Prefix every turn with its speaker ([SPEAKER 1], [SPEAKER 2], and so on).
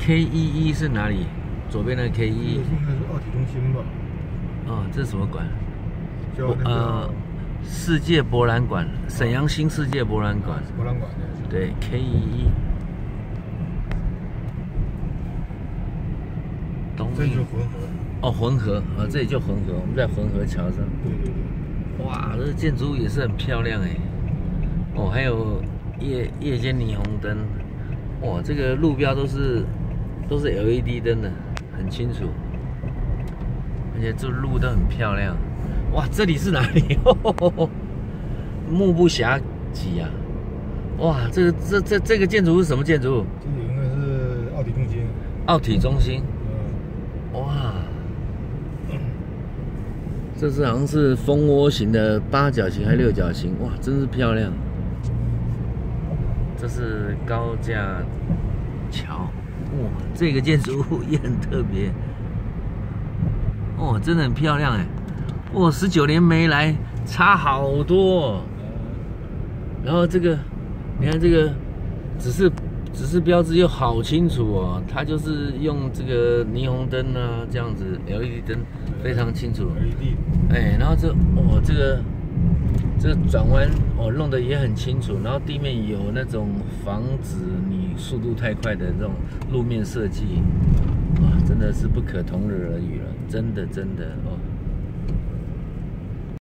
[SPEAKER 1] K11是哪里？左边的 K11。
[SPEAKER 2] 应该是奥体中心吧？
[SPEAKER 1] 哦，这是什么馆？
[SPEAKER 2] 叫那个
[SPEAKER 1] 世界博览馆，沈阳新世界博览馆。
[SPEAKER 2] 博览馆
[SPEAKER 1] 对 K11。
[SPEAKER 2] 这就是浑河。
[SPEAKER 1] 哦，浑河啊，这里就浑河，我们在浑河桥上。
[SPEAKER 2] 对对对。
[SPEAKER 1] 哇，这建筑物也是很漂亮哎。哦，还有夜间霓虹灯。哇，这个路标都是 LED 灯的，很清楚。而且这路都很漂亮。哇，这里是哪里？目不暇接啊！哇，这个建筑是什么建筑物？
[SPEAKER 2] 这里应该是奥体中心。
[SPEAKER 1] 奥体中心。哇，这是好像是蜂窝型的8角形还是6角形？哇，真是漂亮！这是高架桥，哇，这个建筑物也很特别。哦，真的很漂亮哎！哇，19年没来，差好多。然后这个，你看这个，指示标志又好清楚哦，它就是用这个霓虹灯啊，这样子 LED 灯非常清楚。
[SPEAKER 2] LED。
[SPEAKER 1] 哎，然后这个转弯弄得也很清楚，然后地面有那种防止你速度太快的这种路面设计，哇，真的是不可同日而语了，真的哦。